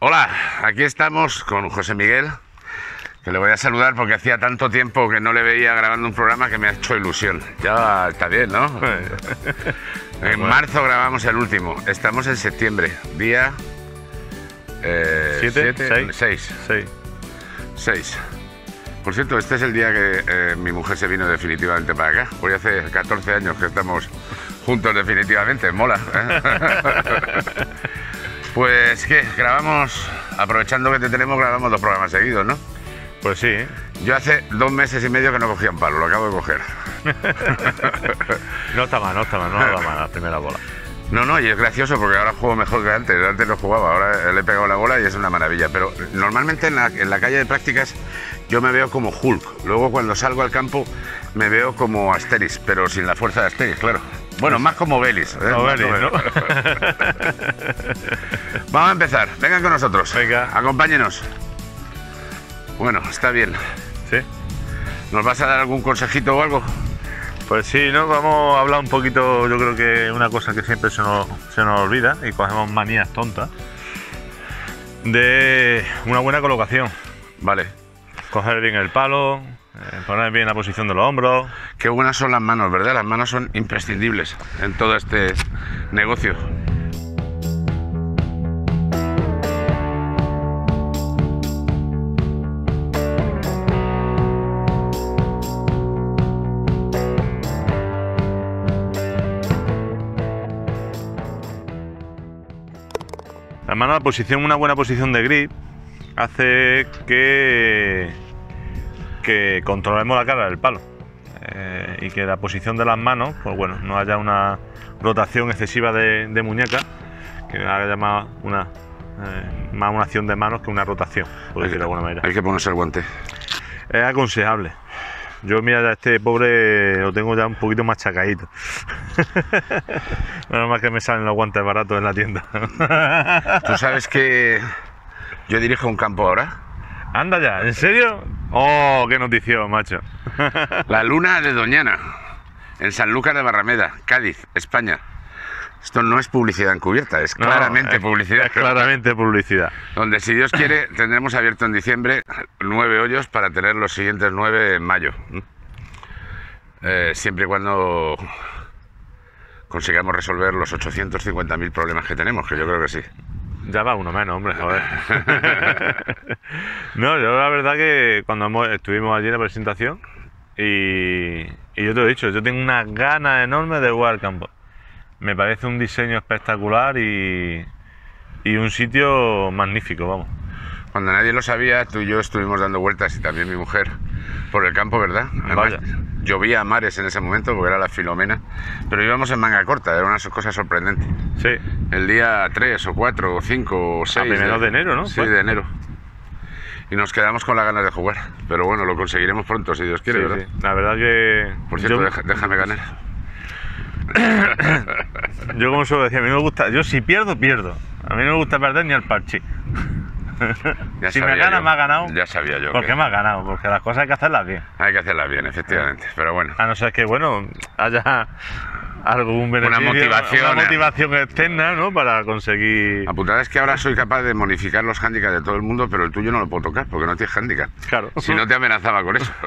Hola, aquí estamos con José Miguel, que le voy a saludar porque hacía tanto tiempo que no le veía grabando un programa que me ha hecho ilusión. Ya está bien, ¿no? En marzo grabamos el último, estamos en septiembre, día... 6. Por cierto, este es el día que mi mujer se vino definitivamente para acá. Hoy hace 14 años que estamos juntos definitivamente, mola. Pues que grabamos, aprovechando que te tenemos, grabamos 2 programas seguidos, ¿no? Pues sí. Yo hace 2 meses y medio que no cogía un palo, lo acabo de coger. No está mal, no ha dado mal la primera bola. No, y es gracioso porque ahora juego mejor que antes. Antes no jugaba, ahora le he pegado la bola y es una maravilla. Pero normalmente en la calle de prácticas yo me veo como Hulk. Luego cuando salgo al campo me veo como Asterix, pero sin la fuerza de Asterix, claro. Bueno, más como Belis. Como Belis, ¿no? Vamos a empezar. Vengan con nosotros. Venga. Acompáñenos. Bueno, está bien. ¿Sí? ¿Nos vas a dar algún consejito o algo? Pues sí, ¿no? Vamos a hablar un poquito, yo creo que una cosa que siempre se nos olvida y cogemos manías tontas, de una buena colocación. Vale. Coger bien el palo, poner bien la posición de los hombros. Qué buenas son las manos, ¿verdad? Las manos son imprescindibles en todo este negocio. La mano, una buena posición de grip hace que controlemos la carga del palo y que la posición de las manos, pues bueno, no haya una rotación excesiva de muñeca, que haya más una acción de manos que una rotación, por decirlo de alguna manera. Hay que ponerse el guante. Es aconsejable. Yo, mira, ya este pobre lo tengo ya un poquito más chacadito. Menos mal que me salen los guantes baratos en la tienda. ¿Tú sabes que yo dirijo un campo ahora? Anda ya, ¿en serio? ¡Oh, qué notición, macho! La Luna de Doñana, en Sanlúcar de Barrameda, Cádiz, España. Esto no es publicidad encubierta, es claramente publicidad. Es claramente publicidad. Donde, si Dios quiere, tendremos abierto en diciembre 9 hoyos para tener los siguientes 9 en mayo. Siempre y cuando consigamos resolver los 850.000 problemas que tenemos, que yo creo que sí. Ya va uno menos, hombre, joder. No, yo la verdad que cuando estuvimos allí en la presentación y yo te lo he dicho, yo tengo unas ganas enormes de jugar al campo. Me parece un diseño espectacular y un sitio magnífico, vamos. Cuando nadie lo sabía, tú y yo estuvimos dando vueltas, y también mi mujer, por el campo, ¿verdad? Además, llovía a mares en ese momento porque era la Filomena, pero íbamos en manga corta, era una cosa sorprendente. Sí. El día 3 o 4 o 5 o 6 a primeros de enero, ¿no? Sí, de enero. Y nos quedamos con las ganas de jugar, pero bueno, lo conseguiremos pronto, si Dios quiere, sí, ¿verdad? Sí. La verdad que... Por cierto, déjame ganar. Yo, como suelo decir, a mí no me gusta, yo si pierdo, pierdo. A mí no me gusta perder ni al parche. Si me gana, me ha ganado. Ya sabía yo. ¿Por qué me ha ganado? Porque las cosas hay que hacerlas bien. Hay que hacerlas bien, efectivamente. Pero bueno. A no ser que, bueno, haya algún beneficio, una motivación externa, ¿no? Para conseguir... La putada es que ahora soy capaz de modificar los handicaps de todo el mundo, pero el tuyo no lo puedo tocar porque no tienes handicap. Claro. Si no, te amenazaba con eso.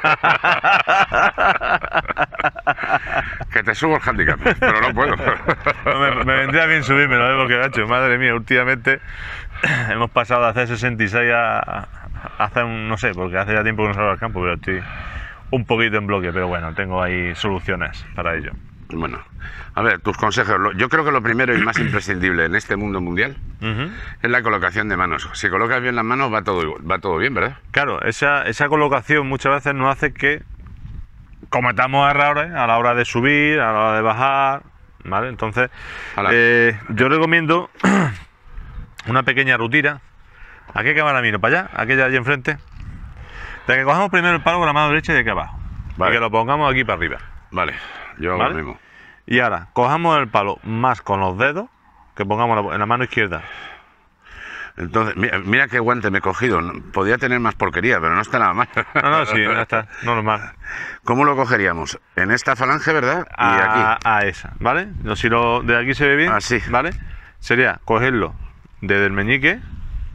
Que te subo el handicap, pero no puedo. Me vendría bien subírmelo, porque, macho, madre mía, últimamente hemos pasado de hacer 66 a hacer no sé, porque hace ya tiempo que no salgo al campo, pero estoy un poquito en bloque, pero bueno, tengo ahí soluciones para ello. Bueno, a ver, tus consejos. Yo creo que lo primero y más imprescindible en este mundo mundial es la colocación de manos. Si colocas bien las manos va todo bien, ¿verdad? Claro, esa colocación muchas veces nos hace que cometamos errores a la hora de subir, a la hora de bajar, ¿vale? Entonces, yo recomiendo una pequeña rutina. ¿A qué cámara miro? ¿Para allá? ¿Aquella allí enfrente? De que cojamos primero el palo con la mano derecha y de aquí abajo. Vale. Y que lo pongamos aquí para arriba. Vale, yo hago lo mismo. Y ahora, cojamos el palo más con los dedos, que pongamos en la mano izquierda. Entonces, mira qué guante me he cogido. Podría tener más porquería, pero no está nada mal. No, sí, ya está, normal. ¿Cómo lo cogeríamos? En esta falange, ¿verdad? Y aquí. A esa, ¿vale? Si de aquí se ve bien, así, ¿vale? Sería cogerlo desde el meñique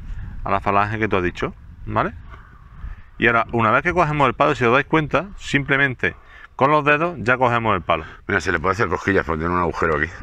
a la falange que tú has dicho, ¿vale? Y ahora, una vez que cogemos el palo, si os dais cuenta, simplemente con los dedos ya cogemos el palo. Mira, se le puede hacer cosquillas porque tiene un agujero aquí.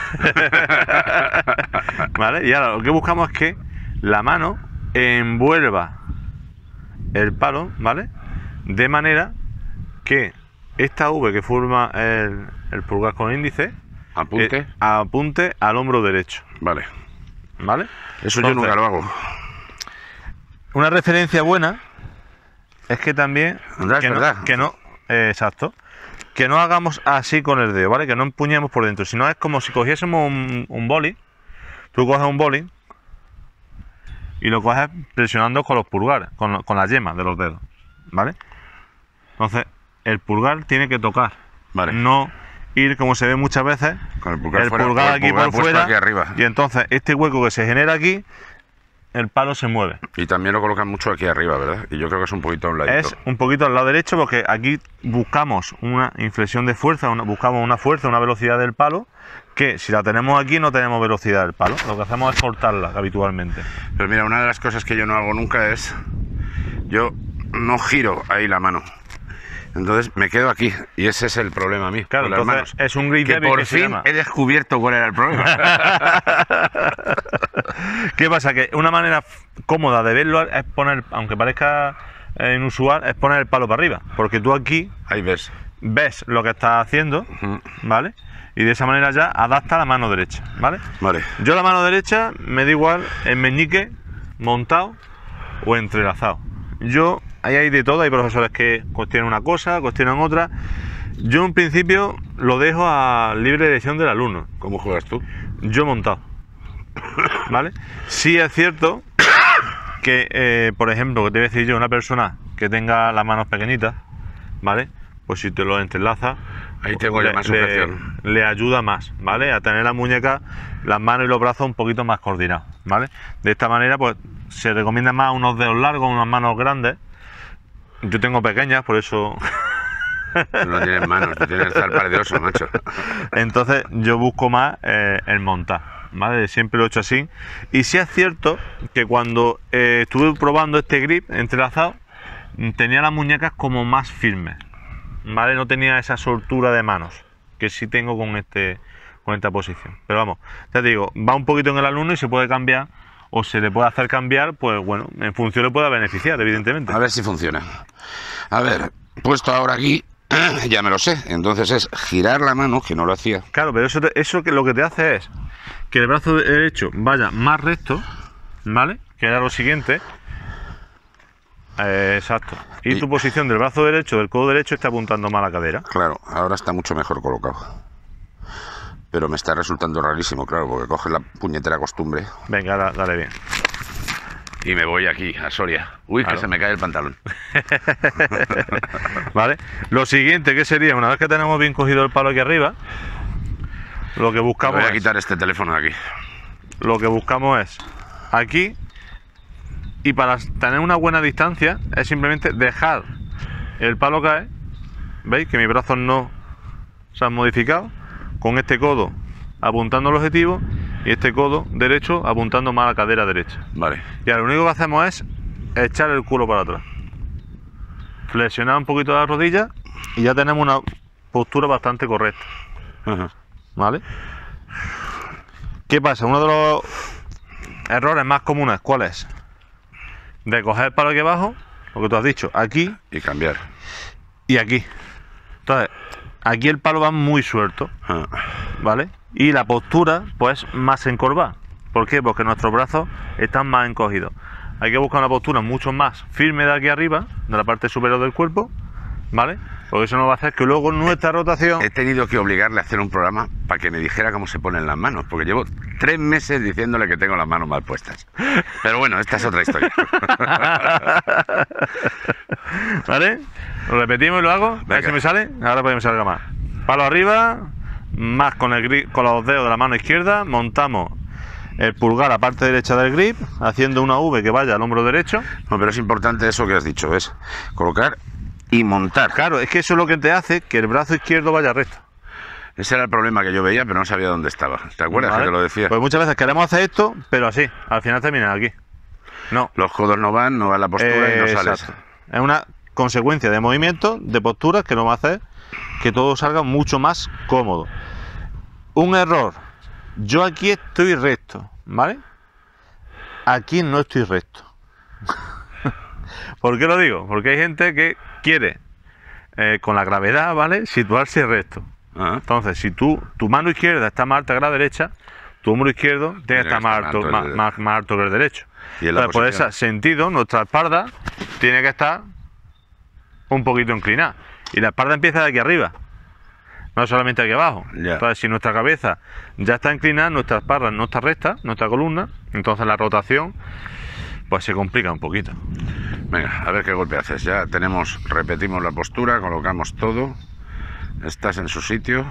¿Vale? Y ahora lo que buscamos es que la mano envuelva el palo, ¿vale? De manera que esta V que forma el pulgar con el índice apunte al hombro derecho. Vale. ¿Vale? Eso entonces, yo nunca lo hago. Una referencia buena es que también exacto, que no hagamos así con el dedo, ¿vale? Que no empuñemos por dentro, sino es como si cogiésemos un boli. Tú coges un boli y lo coges presionando con los pulgares, con las yemas de los dedos, ¿vale? Entonces, el pulgar tiene que tocar, vale. No ir como se ve muchas veces, con el pulgar, aquí por fuera, aquí arriba. Y entonces este hueco que se genera aquí, el palo se mueve. Y también lo colocan mucho aquí arriba, ¿verdad? Y yo creo que es un poquito a un ladito. Es un poquito al lado derecho porque aquí buscamos una inflexión de fuerza, buscamos una fuerza, una velocidad del palo, que si la tenemos aquí no tenemos velocidad del palo. Lo que hacemos es cortarla habitualmente. Pero mira, una de las cosas que yo no hago nunca es... Yo no giro ahí la mano. Entonces me quedo aquí y ese es el problema a mí. Claro, con las entonces manos. es un grip débil por que fin se llama. He descubierto cuál era el problema. ¿Qué pasa? Que una manera cómoda de verlo es poner, aunque parezca inusual, es poner el palo para arriba. Porque tú aquí ahí ves lo que estás haciendo, ¿vale? Y de esa manera ya adapta la mano derecha, ¿vale? Vale. Yo la mano derecha me da igual el meñique montado o entrelazado. Yo, ahí hay de todo, hay profesores que cuestionan una cosa, cuestionan otra. Yo en principio lo dejo a libre elección del alumno. ¿Cómo juegas tú? Yo montado, ¿vale? Sí es cierto que, por ejemplo, que te voy a decir yo, una persona que tenga las manos pequeñitas, ¿vale? Pues si te lo entrelazas, ahí tengo ya más sujeción. Le ayuda más, ¿vale? A tener la muñeca, las manos y los brazos un poquito más coordinados, ¿vale? De esta manera, pues se recomienda más unos dedos largos, unas manos grandes. Yo tengo pequeñas, por eso... Tú no tienes manos, tú tienes zarpas de oso, macho. Entonces yo busco más el montar, ¿vale? Siempre lo he hecho así. Y sí es cierto que cuando estuve probando este grip entrelazado, tenía las muñecas como más firmes, ¿vale? No tenía esa soltura de manos que sí tengo con esta posición. Pero vamos, ya te digo, va un poquito en el alumno y se puede cambiar o se le puede hacer cambiar, pues bueno, en función le pueda beneficiar, evidentemente. A ver si funciona. A ver, puesto ahora aquí, ya me lo sé. Entonces es girar la mano, que no lo hacía. Claro, pero eso que lo que te hace es que el brazo derecho vaya más recto, ¿vale? Que era lo siguiente. Exacto. Y tu posición del brazo derecho, del codo derecho, está apuntando más a la cadera. Claro, ahora está mucho mejor colocado. Pero me está resultando rarísimo, claro, porque coges la puñetera costumbre. Venga, dale bien. Y me voy aquí, a Soria. Uy, claro, que se me cae el pantalón. Vale. Lo siguiente que sería, una vez que tenemos bien cogido el palo aquí arriba, lo que buscamos voy a quitar este teléfono de aquí. Lo que buscamos es aquí, y para tener una buena distancia es simplemente dejar el palo caer. ¿Veis que mis brazos no se han modificado? Con este codo apuntando al objetivo y este codo derecho apuntando más a la cadera derecha. Vale. Y ahora lo único que hacemos es echar el culo para atrás, flexionar un poquito la rodilla y ya tenemos una postura bastante correcta. ¿Vale? ¿Qué pasa? Uno de los errores más comunes, ¿cuál es? De coger el palo aquí abajo, lo que tú has dicho, aquí y cambiar. Y aquí. Entonces, aquí el palo va muy suelto, ¿vale? Y la postura, pues, más encorvada. ¿Por qué? Porque nuestros brazos están más encogidos. Hay que buscar una postura mucho más firme de aquí arriba, de la parte superior del cuerpo, ¿vale? Porque eso nos va a hacer que luego nuestra rotación... He tenido que obligarle a hacer un programa para que me dijera cómo se ponen las manos, porque llevo 3 meses diciéndole que tengo las manos mal puestas. Pero bueno, esta es otra historia. ¿Vale? Lo repetimos y lo hago. A ver si me sale. Ahora para que me salga más. Palo arriba, más con el grip, con los dedos de la mano izquierda, montamos el pulgar a la parte derecha del grip, haciendo una V que vaya al hombro derecho. No, pero es importante eso que has dicho, es colocar y montar. Claro, es que eso es lo que te hace que el brazo izquierdo vaya recto. Ese era el problema que yo veía, pero no sabía dónde estaba. ¿Te acuerdas? ¿Vale? Que te lo decía. Pues muchas veces queremos hacer esto, pero así, al final termina aquí. No. Los codos no van la postura y no sales. Exacto. Es una consecuencia de movimientos, de posturas, que nos va a hacer que todo salga mucho más cómodo. Un error. Yo aquí estoy recto, ¿vale? Aquí no estoy recto. ¿Por qué lo digo? Porque hay gente que quiere, con la gravedad, ¿vale?, situarse recto. Entonces, si tu mano izquierda está más alta que la derecha, tu hombro izquierdo tiene que estar más alto que el derecho. Y entonces, por ese sentido, nuestra espalda tiene que estar un poquito inclinada. Y la espalda empieza de aquí arriba, no solamente aquí abajo. Entonces, si nuestra cabeza ya está inclinada, nuestra espalda no está recta, nuestra columna, entonces la rotación pues se complica un poquito. Venga, a ver qué golpe haces. Ya repetimos la postura, colocamos todo. Estás en su sitio.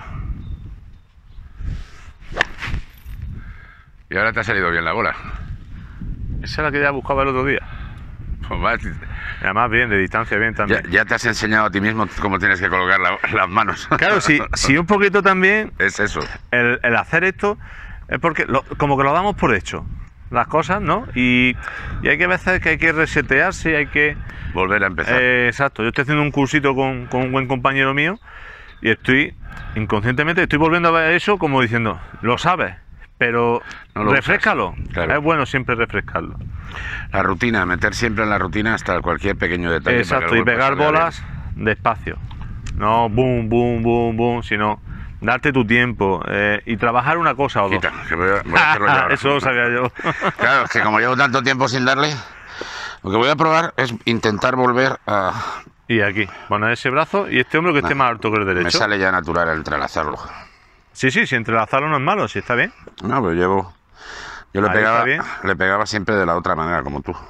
Y ahora te ha salido bien la bola. Esa es la que ya buscaba el otro día. Pues va, y además bien, de distancia bien también. Ya te has enseñado a ti mismo cómo tienes que colocar las manos. Claro, sí, un poquito también. Es eso. El hacer esto es porque como que lo damos por hecho. Las cosas, ¿no? Y hay que veces que hay que resetearse, hay que volver a empezar. Exacto. Yo estoy haciendo un cursito con un buen compañero mío y inconscientemente estoy volviendo a ver eso como diciendo, lo sabes, pero no refréscalo. Claro. Es bueno siempre refrescarlo. La rutina, meter siempre en la rutina hasta cualquier pequeño detalle. Exacto, y pegar bolas despacio. No boom, boom, boom, boom, sino darte tu tiempo y trabajar una cosa o dos. Que voy a hacerlo yo ahora. Eso lo sabía yo. Claro, es que como llevo tanto tiempo sin darle, lo que voy a probar es intentar volver a... Y aquí, poner ese brazo y este hombro que esté más alto que el derecho. Me sale ya natural entrelazarlo. Sí, si entrelazarlo no es malo, si está bien. No, pero yo le pegaba siempre de la otra manera, como tú.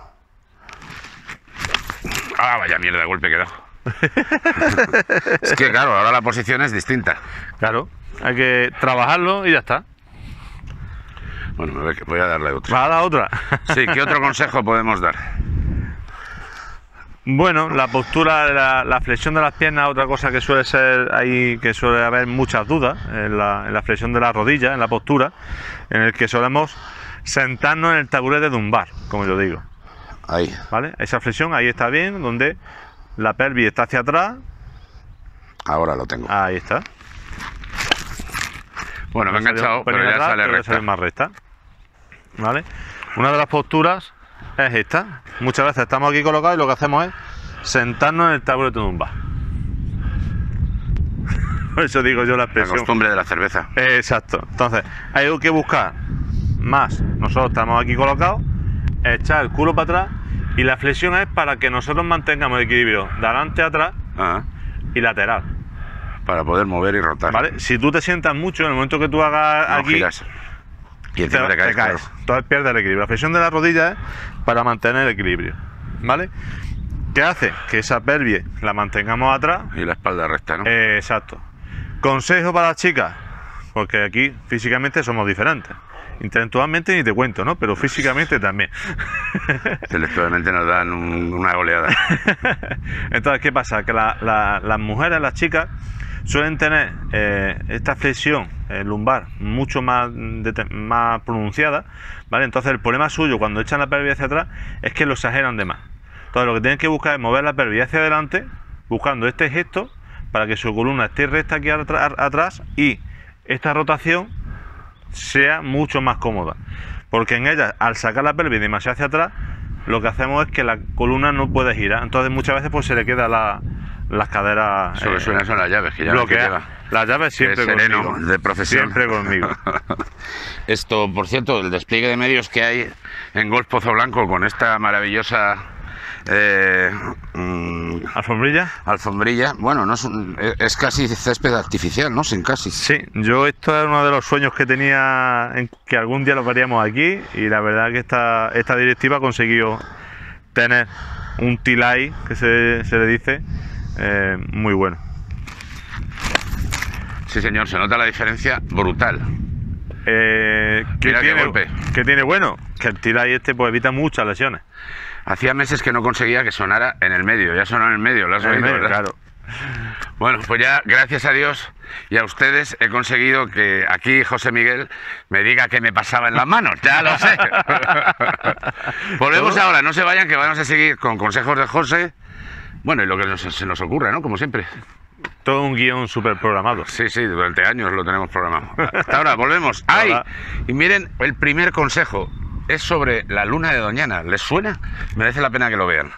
Ah, vaya mierda de golpe que he dado. Es que claro, ahora la posición es distinta. Claro, hay que trabajarlo y ya está. Bueno, voy a darle otra. ¿Va a dar otra? Sí, ¿qué otro consejo podemos dar? Bueno, la postura, la flexión de las piernas, otra cosa que suele ser ahí, que suele haber muchas dudas, en la flexión de la rodilla, en la postura, en el que solemos sentarnos en el taburete lumbar, como yo digo. Ahí. ¿Vale? Esa flexión ahí está bien, donde la pelvis está hacia atrás. Ahora lo tengo. Ahí está. Bueno, me he enganchado, pero ya sale recta. Más recta. ¿Vale? Una de las posturas es esta. Muchas veces estamos aquí colocados y lo que hacemos es sentarnos en el taburete lumbar. Por eso digo yo la expresión. La costumbre de la cerveza. Exacto. Entonces, hay que buscar más. Nosotros estamos aquí colocados, echar el culo para atrás, y la flexión es para que nosotros mantengamos el equilibrio de adelante a atrás y lateral. Para poder mover y rotar. ¿Vale? Si tú te sientas mucho, en el momento que tú hagas aquí, giras. Y encima te caes. Claro. Entonces pierdes el equilibrio. La flexión de la rodilla es para mantener el equilibrio. ¿Vale? ¿Qué hace? Que esa pelvis la mantengamos atrás. Y la espalda recta, ¿no? Exacto. Consejo para las chicas, porque aquí físicamente somos diferentes. Intelectualmente ni te cuento, ¿no? Pero físicamente también. Intelectualmente nos dan una goleada. Entonces, ¿qué pasa? Que las mujeres, las chicas, suelen tener esta flexión lumbar mucho más pronunciada, ¿vale? Entonces el problema suyo cuando echan la pelvis hacia atrás es que lo exageran de más. Entonces lo que tienen que buscar es mover la pelvis hacia adelante, buscando este gesto para que su columna esté recta aquí atrás y esta rotación sea mucho más cómoda. Porque en ella, al sacar la pelvis demasiado hacia atrás, lo que hacemos es que la columna no puede girar. Entonces muchas veces pues se le queda las caderas. Eso que suena son las llaves, que ya las llaves siempre conmigo. De profesión. Siempre conmigo. Esto, por cierto, el despliegue de medios que hay en Golf Pozo Blanco con esta maravillosa alfombrilla, bueno, no es casi césped artificial, ¿no? Sin casi. Sí, yo esto es uno de los sueños que tenía, en que algún día lo veríamos aquí, y la verdad que esta directiva ha conseguido tener un tilay, que se le dice, muy bueno. Sí, señor, se nota la diferencia brutal. Mira qué golpe. ¿Qué tiene bueno? Que el tilay pues evita muchas lesiones. Hacía meses que no conseguía que sonara en el medio. Ya sonó en el medio, lo has oído, ¿verdad? Claro. Bueno, pues ya, gracias a Dios y a ustedes, he conseguido que aquí José Miguel me diga qué me pasaba en las manos. Ya lo sé. Volvemos ahora, no se vayan, que vamos a seguir con consejos de José. Bueno, y lo que se nos ocurre, ¿no? Como siempre. Todo un guión súper programado. Sí, durante años lo tenemos programado. Hasta ahora, volvemos. ¡Ay! Y miren, el primer consejo es sobre la luna de Doñana. ¿Les suena? Merece la pena que lo vean.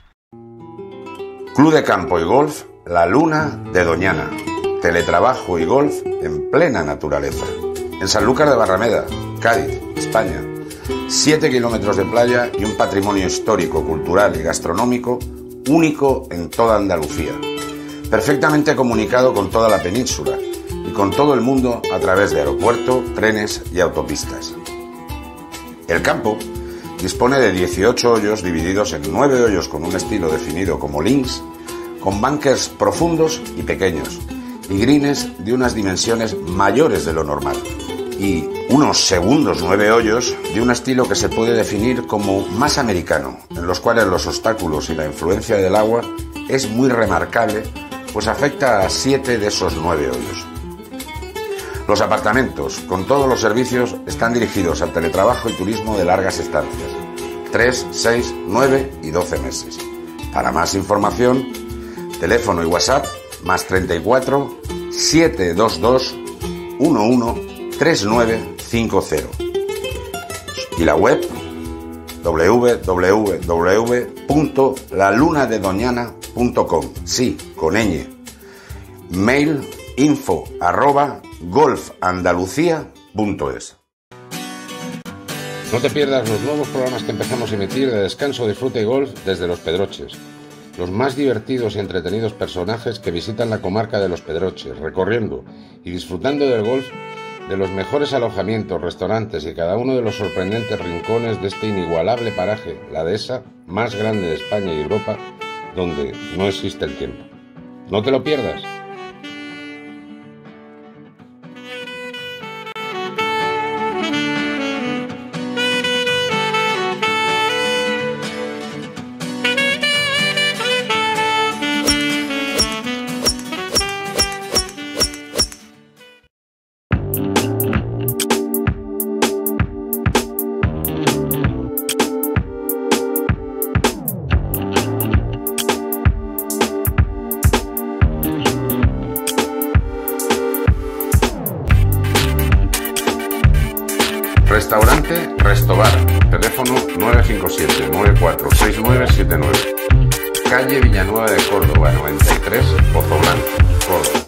Club de Campo y Golf La Luna de Doñana. Teletrabajo y golf en plena naturaleza. En Sanlúcar de Barrameda, Cádiz, España. 7 kilómetros de playa y un patrimonio histórico, cultural y gastronómico único en toda Andalucía. Perfectamente comunicado con toda la península y con todo el mundo a través de aeropuerto, trenes y autopistas. El campo dispone de 18 hoyos divididos en 9 hoyos con un estilo definido como links, con bunkers profundos y pequeños, y greens de unas dimensiones mayores de lo normal, y unos segundos 9 hoyos de un estilo que se puede definir como más americano, en los cuales los obstáculos y la influencia del agua es muy remarcable, pues afecta a 7 de esos 9 hoyos. Los apartamentos, con todos los servicios, están dirigidos al teletrabajo y turismo de largas estancias, 3, 6, 9 y 12 meses. Para más información, teléfono y WhatsApp, más 34 722 11 3950. Y la web, www.lalunadedoñana.com, sí, con ñ. Mail info@golfandalucía.es. No te pierdas los nuevos programas que empezamos a emitir de descanso, disfrute y golf desde Los Pedroches. Los más divertidos y entretenidos personajes que visitan la comarca de Los Pedroches, recorriendo y disfrutando del golf, de los mejores alojamientos, restaurantes y cada uno de los sorprendentes rincones de este inigualable paraje, la dehesa más grande de España y Europa, donde no existe el tiempo. No te lo pierdas. Restaurante Restobar, teléfono 957-946979, calle Villanueva de Córdoba, 93, Pozo Blanco, Córdoba.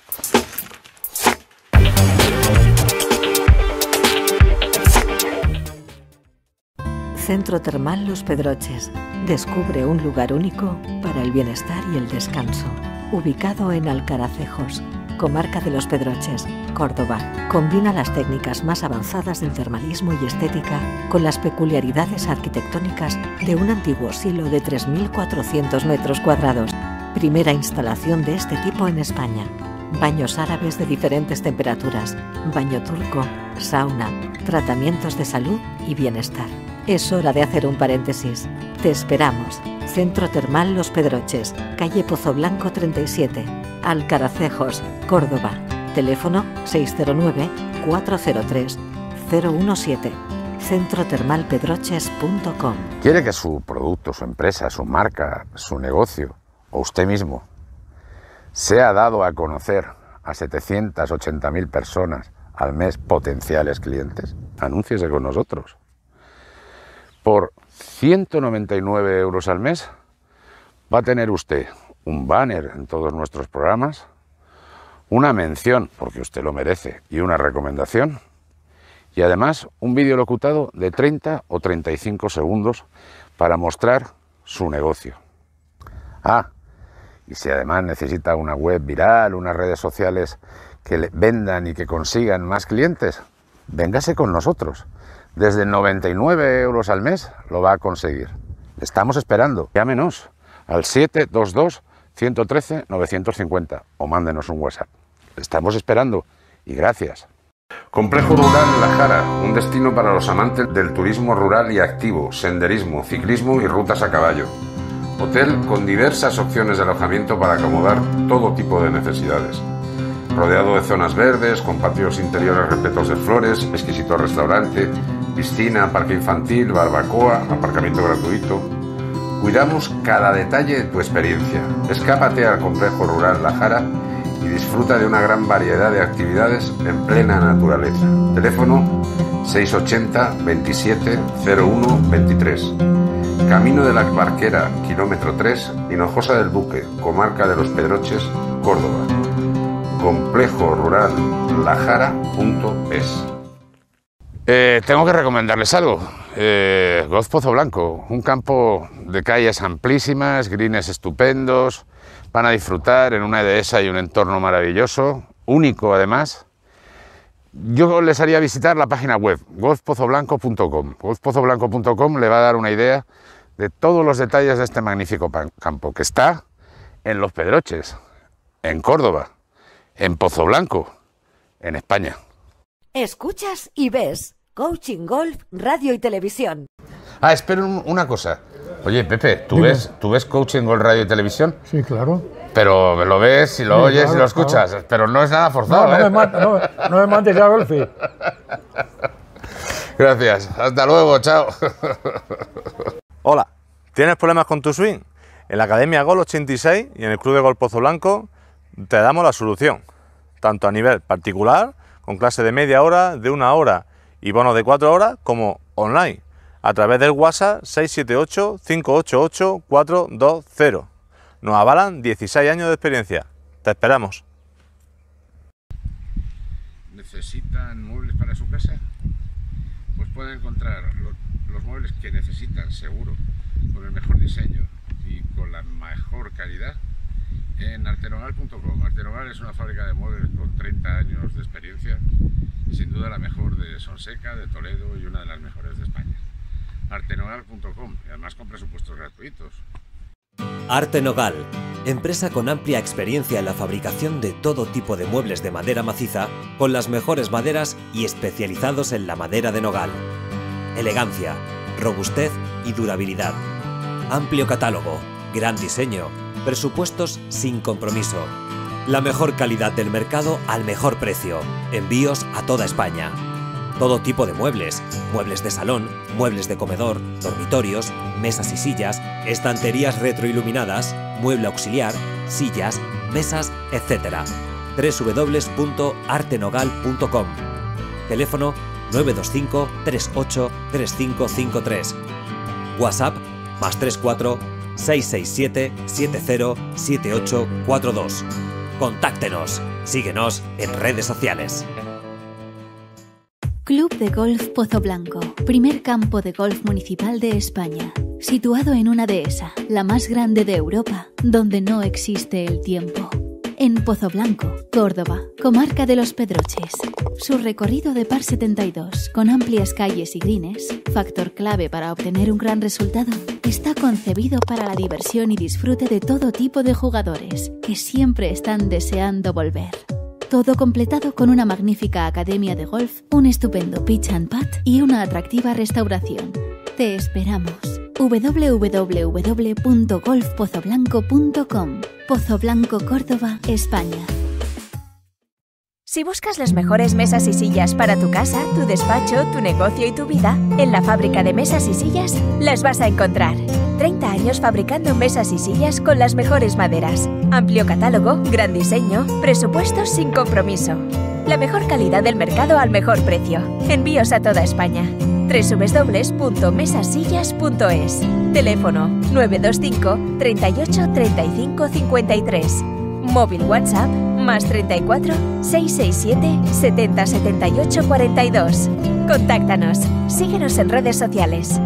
Centro Termal Los Pedroches. Descubre un lugar único para el bienestar y el descanso. Ubicado en Alcaracejos, comarca de Los Pedroches, Córdoba. Combina las técnicas más avanzadas del termalismo y estética con las peculiaridades arquitectónicas de un antiguo silo de 3.400 metros cuadrados. Primera instalación de este tipo en España. Baños árabes de diferentes temperaturas, baño turco, sauna, tratamientos de salud y bienestar. Es hora de hacer un paréntesis. Te esperamos. Centro Termal Los Pedroches, calle Pozo Blanco 37, Alcaracejos, Córdoba. Teléfono 609-403-017. centrotermalpedroches.com. ¿Quiere que su producto, su empresa, su marca, su negocio o usted mismo sea dado a conocer a 780.000 personas al mes potenciales clientes? Anúnciese con nosotros. Por 199 euros al mes va a tener usted un banner en todos nuestros programas, una mención, porque usted lo merece, y una recomendación, y además un vídeo locutado de 30 o 35 segundos para mostrar su negocio. Ah, y si además necesita una web viral, unas redes sociales que le vendan y que consigan más clientes, véngase con nosotros. Desde 99 euros al mes lo va a conseguir. Le estamos esperando. Llámenos al 722-113-950 o mándenos un WhatsApp. Le estamos esperando y gracias. Complejo Rural La Jara, un destino para los amantes del turismo rural y activo, senderismo, ciclismo y rutas a caballo. Hotel con diversas opciones de alojamiento para acomodar todo tipo de necesidades. Rodeado de zonas verdes, con patios interiores repletos de flores, exquisito restaurante, piscina, parque infantil, barbacoa, aparcamiento gratuito. Cuidamos cada detalle de tu experiencia. Escápate al complejo rural La Jara y disfruta de una gran variedad de actividades en plena naturaleza. Teléfono 680 27 01 23. Camino de la Barquera, kilómetro 3, Hinojosa del Duque, comarca de Los Pedroches, Córdoba. Complejo rural lajara.es. Tengo que recomendarles algo. Golf Pozo Blanco, un campo de calles amplísimas, greens estupendos. Van a disfrutar en una dehesa y un entorno maravilloso, único además. Yo les haría visitar la página web, golfpozoblanco.com. Golfpozoblanco.com le va a dar una idea de todos los detalles de este magnífico campo, que está en Los Pedroches, en Córdoba, en Pozo Blanco, en España. Escuchas y ves Coaching Golf, Radio y Televisión. Espera una cosa. Oye, Pepe, ¿tú ves Coaching Golf, Radio y Televisión? Sí, claro. Pero lo ves y lo oyes, claro, y lo escuchas, claro. Pero no es nada forzado. No me mandes ya, Golfi. Gracias. Hasta luego, chao. Hola, ¿tienes problemas con tu swing? En la Academia Gol 86 y en el Club de Golf Pozo Blanco te damos la solución, tanto a nivel particular, con clase de media hora, de 1 hora y bonos de 4 horas, como online, a través del WhatsApp 678-588-420. Nos avalan 16 años de experiencia. Te esperamos. ¿Necesitan muebles para su casa? Pues pueden encontrar los muebles que necesitan, seguro, con el mejor diseño y con la mejor calidad en artenogal.com. Artenogal es una fábrica de muebles con 30 años de experiencia y sin duda la mejor de Sonseca, de Toledo y una de las mejores de España. Artenogal.com, y además con presupuestos gratuitos. Arte Nogal, empresa con amplia experiencia en la fabricación de todo tipo de muebles de madera maciza con las mejores maderas y especializados en la madera de nogal. Elegancia, robustez y durabilidad. Amplio catálogo, gran diseño, presupuestos sin compromiso. La mejor calidad del mercado al mejor precio. Envíos a toda España. Todo tipo de muebles, muebles de salón, muebles de comedor, dormitorios, mesas y sillas, estanterías retroiluminadas, mueble auxiliar, sillas, mesas, etc. www.artenogal.com. Teléfono 925 38 3553. WhatsApp +34 667 70 7842. Contáctenos. Síguenos en redes sociales. Club de Golf Pozo Blanco, primer campo de golf municipal de España, situado en una dehesa, la más grande de Europa, donde no existe el tiempo. En Pozo Blanco, Córdoba, comarca de Los Pedroches. Su recorrido de par 72, con amplias calles y greens, factor clave para obtener un gran resultado, está concebido para la diversión y disfrute de todo tipo de jugadores, que siempre están deseando volver. Todo completado con una magnífica academia de golf, un estupendo pitch and putt y una atractiva restauración. Te esperamos. www.golfpozoblanco.com. Pozo Blanco, Córdoba, España. Si buscas las mejores mesas y sillas para tu casa, tu despacho, tu negocio y tu vida, en la fábrica de mesas y sillas las vas a encontrar. 30 años fabricando mesas y sillas con las mejores maderas. Amplio catálogo, gran diseño, presupuestos sin compromiso. La mejor calidad del mercado al mejor precio. Envíos a toda España. www.mesasillas.es. Teléfono 925 38 35 53. Móvil WhatsApp +34 667 70 78 42. Contáctanos. Síguenos en redes sociales.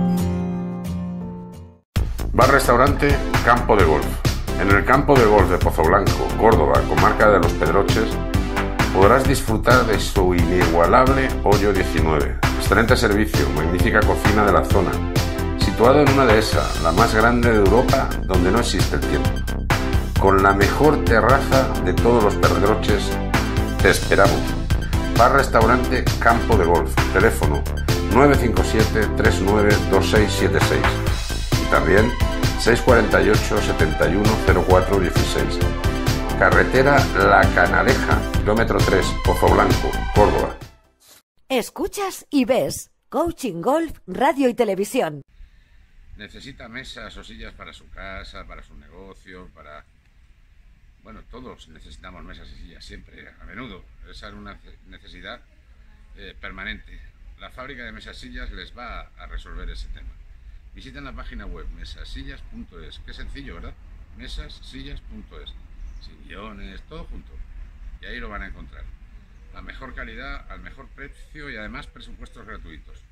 Bar-restaurante Campo de Golf. En el Campo de Golf de Pozo Blanco, Córdoba, comarca de Los Pedroches, podrás disfrutar de su inigualable Hoyo 19. Excelente servicio, magnífica cocina de la zona. Situado en una dehesa, la más grande de Europa, donde no existe el tiempo. Con la mejor terraza de todos Los Pedroches, te esperamos. Bar-restaurante Campo de Golf. Teléfono 957 39 2676. También 648 71 04 16. Carretera La Canaleja, kilómetro 3, Pozo Blanco, Córdoba. Escuchas y ves Coaching Golf, Radio y Televisión. Necesita mesas o sillas para su casa, para su negocio, para... Bueno, todos necesitamos mesas y sillas siempre, a menudo. Esa es una necesidad permanente. La fábrica de mesas y sillas les va a resolver ese tema. Visiten la página web mesasillas.es. Qué sencillo, ¿verdad? Mesasillas.es. Sillones, todo junto. Y ahí lo van a encontrar. La mejor calidad, al mejor precio y además presupuestos gratuitos.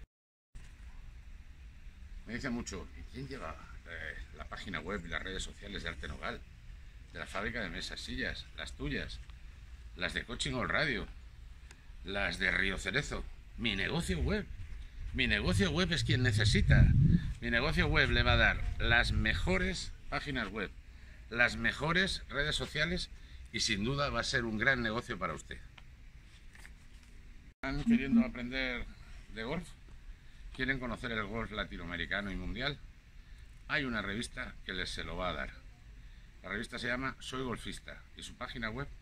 Me dicen mucho, ¿y quién lleva la página web y las redes sociales de Arte Nogal? De la fábrica de mesas, sillas, las tuyas, las de Coaching Golf Radio, las de Río Cerezo. Mi negocio web. Mi negocio web es quien necesita. Mi negocio web le va a dar las mejores páginas web, las mejores redes sociales y sin duda va a ser un gran negocio para usted. ¿Están queriendo aprender de golf? ¿Quieren conocer el golf latinoamericano y mundial? Hay una revista que les se lo va a dar. La revista se llama Soy Golfista y su página web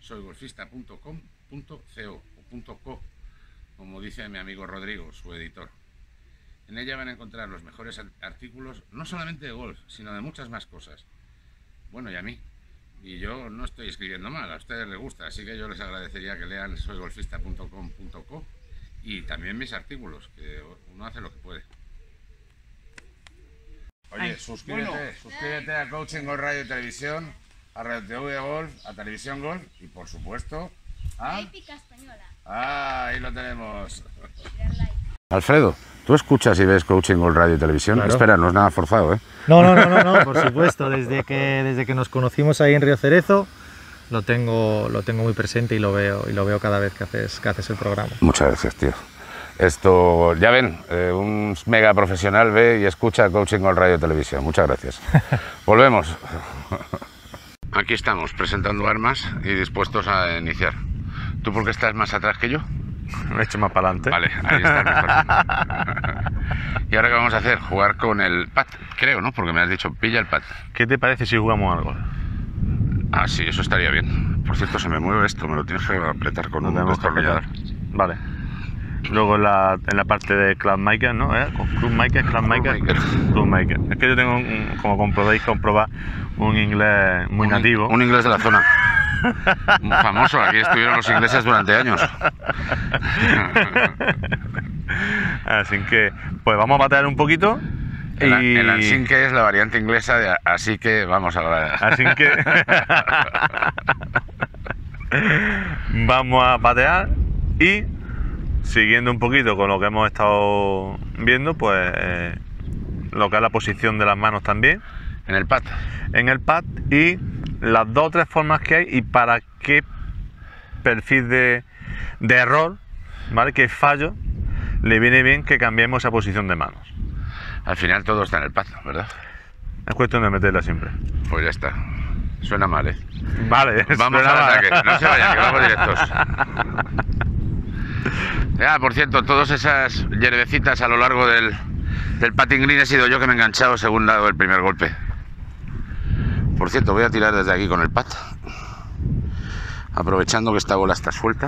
soygolfista.com.co, como dice mi amigo Rodrigo, su editor. En ella van a encontrar los mejores artículos, no solamente de golf, sino de muchas más cosas. Bueno, y a mí. Y yo no estoy escribiendo mal, a ustedes les gusta, así que yo les agradecería que lean soygolfista.com.co y también mis artículos, que uno hace lo que puede. Oye, suscríbete a Coaching Golf Radio y Televisión, a Radio TV Golf, a Televisión Golf y por supuesto a... Épica Española. Ah, ahí lo tenemos. Alfredo, ¿tú escuchas y ves Coaching Golf Radio y Televisión? Claro. Espera, no es nada forzado, ¿eh? No, por supuesto. Desde que nos conocimos ahí en Río Cerezo, lo tengo muy presente y lo veo cada vez que haces el programa. Muchas gracias, tío. Esto, ya ven, un mega profesional ve y escucha Coaching Golf Radio y Televisión. Muchas gracias. Volvemos. Aquí estamos, presentando armas y dispuestos a iniciar. ¿Tú por qué estás más atrás que yo? Me he hecho más para adelante. Vale, ahí está mejor. ¿Y ahora qué vamos a hacer? Jugar con el pad, creo, ¿no? Porque me has dicho, pilla el pad. ¿Qué te parece si jugamos algo? Ah, sí, eso estaría bien. Por cierto, se me mueve esto, me lo tienes que apretar con un destornillador. Vale. Luego en la parte de Clubmaker, ¿no? Clubmaker. Es que yo tengo, como podéis comprobar, un inglés muy nativo. Un inglés de la zona. Famoso, aquí estuvieron los ingleses durante años. Así que, pues vamos a batear un poquito. El así que es la variante inglesa de así que vamos a hablar. Así que vamos a batear y siguiendo un poquito con lo que hemos estado viendo, pues lo que es la posición de las manos también. En el pad. En el pad y las dos o tres formas que hay y para qué perfil de error, ¿vale? Qué fallo le viene bien que cambiemos esa posición de manos. Al final todo está en el pad, ¿verdad? Es cuestión de meterla siempre. Pues ya está. Suena mal, ¿eh? Vale. Vamos al ataque. No se vayan, que vamos directos. Por cierto, todas esas hierbecitas a lo largo del putting green he sido yo que me he enganchado según dado el primer golpe. Por cierto, voy a tirar desde aquí con el pad, aprovechando que esta bola está suelta.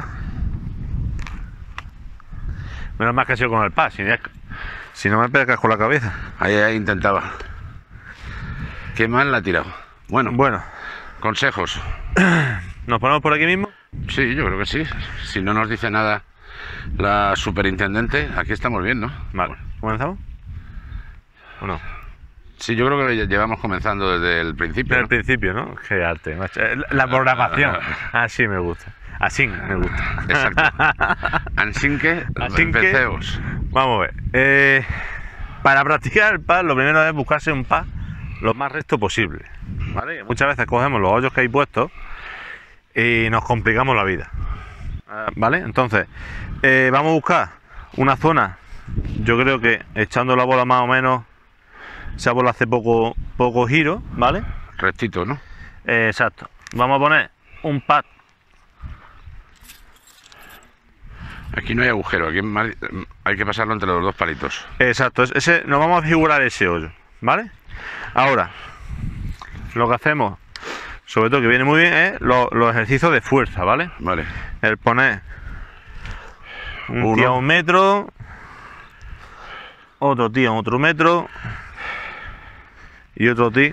Menos mal que ha sido con el pad, si no me pegas con la cabeza. Ahí intentaba. Qué mal la ha tirado. Bueno, consejos. ¿Nos ponemos por aquí mismo? Sí, yo creo que sí. Si no nos dice nada la superintendente, aquí estamos bien, ¿no? Vale, ¿comenzamos? ¿O no? Sí, yo creo que llevamos comenzando desde el principio. Desde el principio, ¿no? Qué arte, macho. La programación. Así me gusta. Así me gusta. Exacto. Así que empecemos. Vamos a ver. Para practicar el pad, lo primero es buscarse un pad lo más recto posible, ¿vale? Muchas veces cogemos los hoyos que hay puestos y nos complicamos la vida, ¿vale? Entonces, vamos a buscar una zona, yo creo que echando la bola más o menos, esa bola hace poco giro, ¿vale? Rectito, ¿no? Exacto. Vamos a poner un pad. Aquí no hay agujero, aquí hay que pasarlo entre los dos palitos. Exacto, nos vamos a figurar ese hoyo, ¿vale? Ahora, lo que hacemos, sobre todo que viene muy bien, es los ejercicios de fuerza, ¿vale? Vale. El poner un tío a 1 metro, otro tío a otro metro y otro tío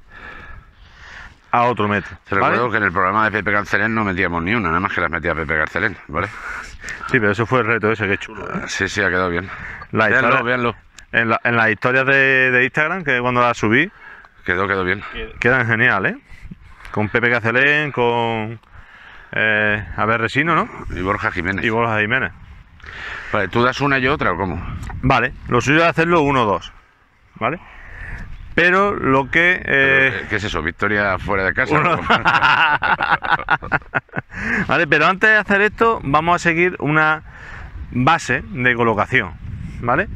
a otro metro. Te recuerdo que en el programa de Pepe Carcelén no metíamos ni una, nada más que las metía Pepe Carcelén, ¿vale? Sí, pero eso fue el reto ese, que chulo, ¿eh? Sí, ha quedado bien. Véanlo. En las historias de Instagram, que cuando las subí, quedó bien. Quedan geniales, ¿eh? Con Pepe Carcelén, con Abel Resino, ¿no? Y Borja Jiménez. Vale, ¿tú das una y otra o cómo? Vale, lo suyo es hacerlo 1-2, ¿vale? Pero lo que... ¿Qué es eso? ¿Victoria fuera de casa? Vale, pero antes de hacer esto vamos a seguir una base de colocación, ¿vale?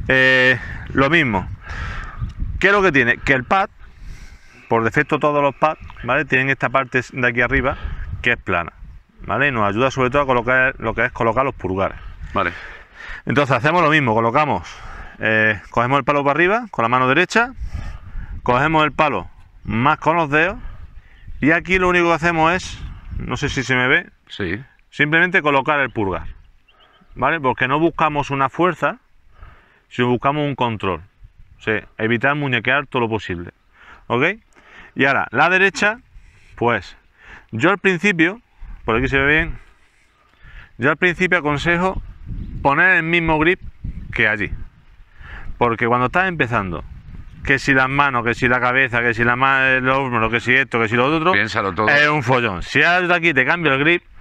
Lo mismo. ¿Qué es lo que tiene? Que el pad, por defecto todos los pads, ¿vale? Tienen esta parte de aquí arriba que es plana, ¿vale? Y nos ayuda sobre todo a colocar lo que es colocar los pulgares. Vale. Entonces hacemos lo mismo, colocamos, cogemos el palo para arriba con la mano derecha, cogemos el palo más con los dedos y aquí lo único que hacemos es, no sé si se me ve, sí, simplemente colocar el pulgar, ¿vale? Porque no buscamos una fuerza, sino buscamos un control, o sea, evitar muñequear todo lo posible, ¿ok? Y ahora, la derecha, pues, yo al principio, por aquí se ve bien, yo al principio aconsejo poner el mismo grip que allí, porque cuando estás empezando, que si las manos, que si la cabeza, que si el hombro, que si esto, que si lo otro, piénsalo todo, es un follón. Si ahora de aquí te cambio el grip,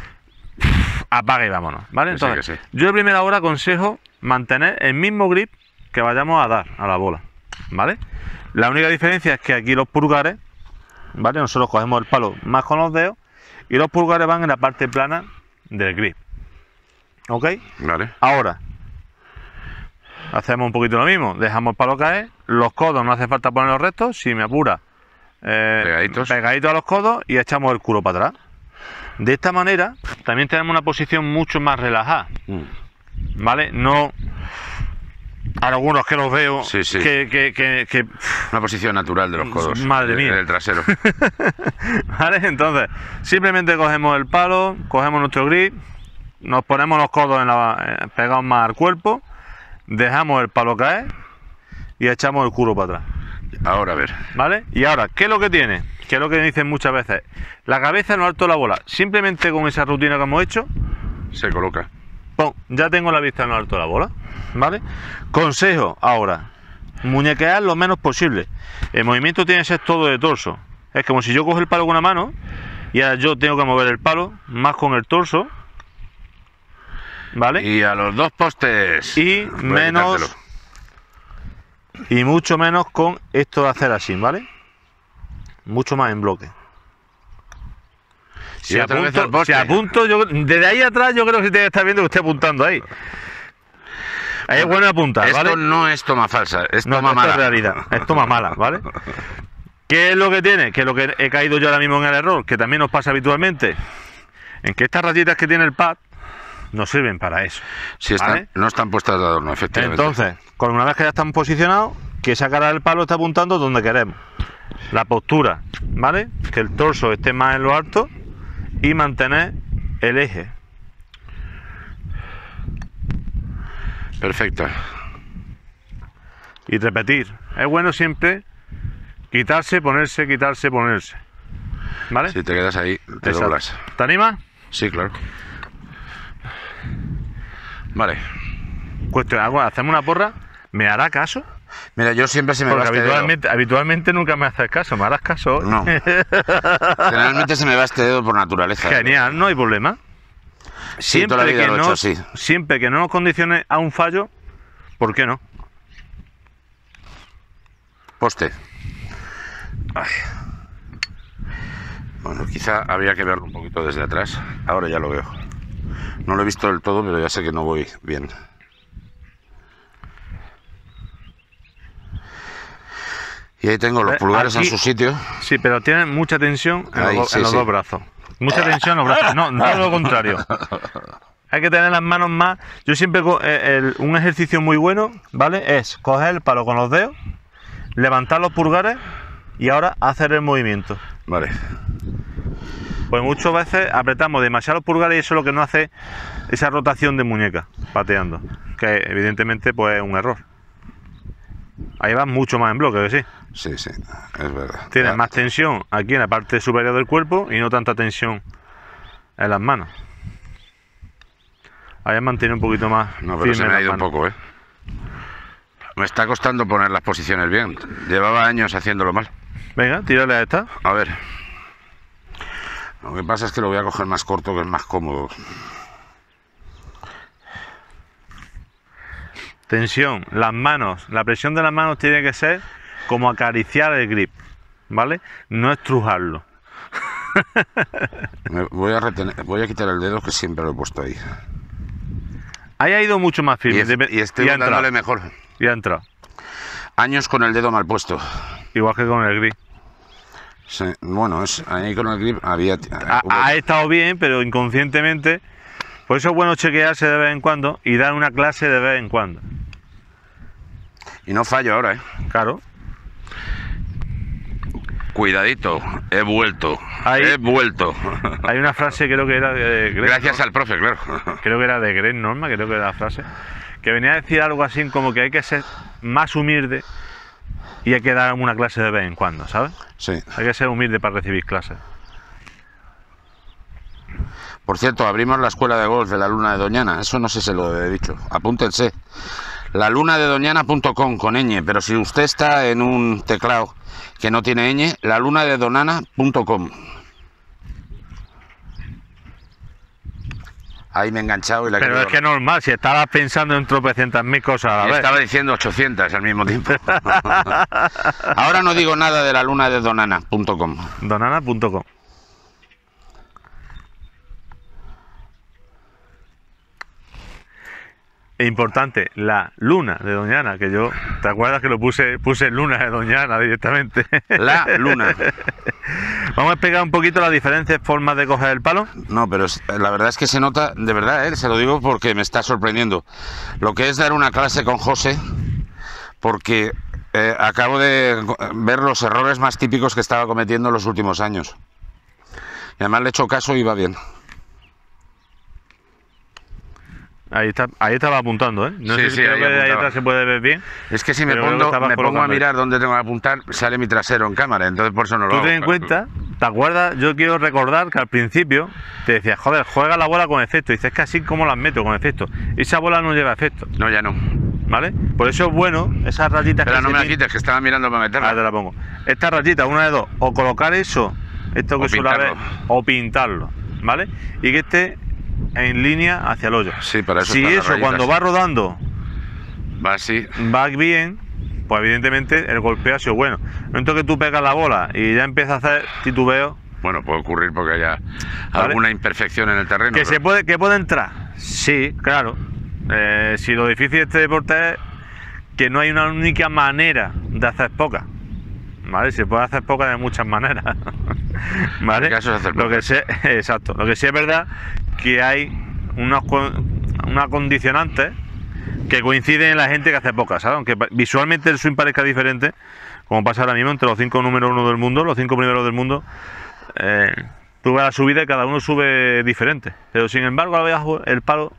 apaga y vámonos, ¿vale? Entonces, sí. Yo a primera hora aconsejo mantener el mismo grip que vayamos a dar a la bola, ¿vale? La única diferencia es que aquí los pulgares, ¿vale? Nosotros cogemos el palo más con los dedos y los pulgares van en la parte plana del grip, ¿ok? Vale. Ahora hacemos un poquito lo mismo, dejamos el palo caer, los codos no hace falta ponerlos rectos, si me apura, pegaditos a los codos y echamos el culo para atrás. De esta manera también tenemos una posición mucho más relajada, ¿vale? No algunos que los veo que una posición natural de los codos, madre mía, del trasero. ¿Vale? Entonces simplemente cogemos el palo, cogemos nuestro grip, nos ponemos los codos pegados más al cuerpo, dejamos el palo caer y echamos el culo para atrás. Ahora a ver. ¿Vale? Y ahora, ¿qué es lo que tiene? ¿Qué es lo que dicen muchas veces? La cabeza en lo alto de la bola. Simplemente con esa rutina que hemos hecho, se coloca. ¡Pum! Ya tengo la vista en lo alto de la bola. ¿Vale? Consejo ahora, muñequear lo menos posible. El movimiento tiene que ser todo de torso. Es como si yo cojo el palo con una mano y ahora yo tengo que mover el palo más con el torso, ¿vale? Y a los dos postes. Y menos, y mucho menos con esto de hacer así, ¿vale? Mucho más en bloque. Si apunto, yo desde ahí atrás yo creo que usted está viendo que estoy apuntando ahí. Ahí es bueno apuntar, ¿vale? Esto no es toma falsa, es no, toma mala. Es realidad, es toma mala, ¿vale? ¿Qué es lo que tiene? Que lo que he caído yo ahora mismo en el error, que también nos pasa habitualmente, en que estas rayitas que tiene el pad no sirven para eso. Si están, ¿vale? No están puestas de adorno, efectivamente. Entonces, con una vez que ya están posicionados, que esa cara del palo está apuntando donde queremos. La postura, ¿vale? Que el torso esté más en lo alto y mantener el eje. Perfecto. Y repetir. Es bueno siempre quitarse, ponerse, quitarse, ponerse. ¿Vale? Si te quedas ahí, te doblas. ¿Te animas? Sí, claro. Vale. Cuestión, hacemos una porra. ¿Me hará caso? Mira, yo siempre se me va este dedo. Habitualmente nunca me haces caso. ¿Me harás caso? No. Generalmente se me va este dedo por naturaleza. Genial, no hay problema. Sí, toda la vida lo he hecho así. Siempre que no nos condicione a un fallo, ¿por qué no? Poste. Ay. Bueno, quizá habría que verlo un poquito desde atrás. Ahora ya lo veo. No lo he visto del todo, pero ya sé que no voy bien. Y ahí tengo los pulgares aquí, en su sitio. Sí, pero tienen mucha tensión en los dos brazos. Mucha tensión en los brazos. No, todo lo contrario. Hay que tener las manos más. Yo siempre un ejercicio muy bueno, ¿vale? Es coger el palo con los dedos, levantar los pulgares y ahora hacer el movimiento. Vale. Pues muchas veces apretamos demasiado los pulgares y eso es lo que nos hace esa rotación de muñeca pateando, que evidentemente pues es un error. Ahí vas mucho más en bloque, ¿que sí? Sí, sí, es verdad. Tienes más tensión aquí en la parte superior del cuerpo y no tanta tensión en las manos. Ahí mantiene un poquito más. No, pero se me ha ido un poco, ¿eh? Me está costando poner las posiciones bien. Llevaba años haciéndolo mal. Venga, tírale a esta. A ver. Lo que pasa es que lo voy a coger más corto, que es más cómodo. Tensión, las manos. La presión de las manos tiene que ser como acariciar el grip, ¿vale? No estrujarlo. Voy a quitar el dedo, que siempre lo he puesto ahí. Ahí ha ido mucho más firme. Y estoy dándole mejor. Y ha entrado. Años con el dedo mal puesto. Igual que con el grip. Sí, bueno, ahí con el grip había... Ha estado bien, pero inconscientemente. Por eso es bueno chequearse de vez en cuando y dar una clase de vez en cuando. Y no fallo ahora, ¿eh? Claro. Cuidadito, he vuelto. He vuelto. Hay una frase, creo que era de Greg. Gracias al profe, claro. Creo que era de Greg Norma, creo que era la frase. Que venía a decir algo así como que hay que ser más humilde y hay que dar una clase de vez en cuando, ¿sabes? Sí. Hay que ser humilde para recibir clases. Por cierto, abrimos la escuela de golf de la Luna de Doñana. Eso no sé si lo he dicho. Apúntense. lalunadedoñana.com con ñ. Pero si usted está en un teclado que no tiene ñ, lalunadedoñana.com. Ahí me he enganchado y la Pero es que normal, si estabas pensando en tropecientas mil cosas a la vez. Estaba diciendo 800 al mismo tiempo. Ahora no digo nada de lalunadedoñana.com. Donana.com. E importante, la luna de Doñana, que yo, ¿te acuerdas que lo puse luna de Doñana directamente? La luna. Vamos a explicar un poquito las diferentes formas de coger el palo. No, pero la verdad es que se nota, de verdad, se lo digo porque me está sorprendiendo. Lo que es dar una clase con José, porque acabo de ver los errores más típicos que estaba cometiendo en los últimos años. Y además le he hecho caso y va bien. Ahí estaba apuntando, ¿eh? No sé si creo que ahí atrás se puede ver bien. Es que si me pongo a mirar dónde tengo que apuntar, sale mi trasero en cámara, entonces por eso no lo hago. Tú ten en cuenta, ¿te acuerdas? Yo quiero recordar que al principio te decía, joder, juega la bola con efecto. Y dices, que así como las meto con efecto. Esa bola no lleva efecto. No, ya no. ¿Vale? Por eso es bueno, esas rayitas. Pero no me la quites, que estaba mirando para meterla. Ahora te la pongo. Estas rayitas, una de dos, o colocar eso, esto que suele haber, o pintarlo, ¿vale? Y que esté en línea hacia el hoyo. Sí, para eso. Si eso cuando va rodando va así, va bien, pues evidentemente el golpeo ha sido bueno. No entonces que tú pegas la bola y ya empieza a hacer titubeo. Bueno, puede ocurrir porque haya alguna imperfección en el terreno. Que puede entrar. Sí, claro. Si lo difícil de este deporte es que no hay una única manera de hacer poca. ¿Vale? Se puede hacer poca de muchas maneras. ¿Vale? El caso es hacer lo que sé, exacto. Lo que sí es verdad que hay unos condicionantes que coinciden en la gente que hace pocas, ¿sabes? Aunque visualmente el swing parezca diferente, como pasa ahora mismo entre los 5 números 1 del mundo, los 5 primeros del mundo, tú ves la subida y cada uno sube diferente. Pero sin embargo, abajo el palo